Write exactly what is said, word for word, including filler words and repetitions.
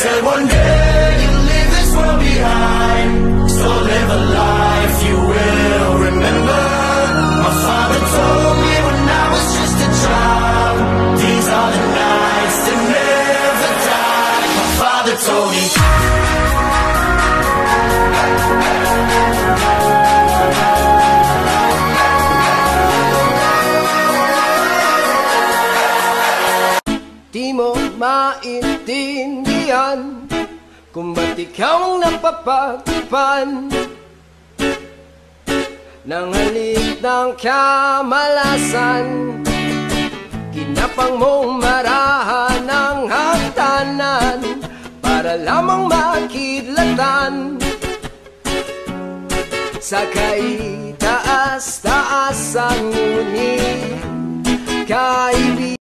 said one day you'll leave this world behind, so live a life you will remember. My father told me when I was just a child, these are the nights that never die. My father told me. Di mo maintindihan kung ba't ikaw ang napapagtipan ng halik ng kamalasan. Kinapang mong marahan ng hagdanan para lamang makidlatan sa kaitaas-taasan, ngunit kaibigan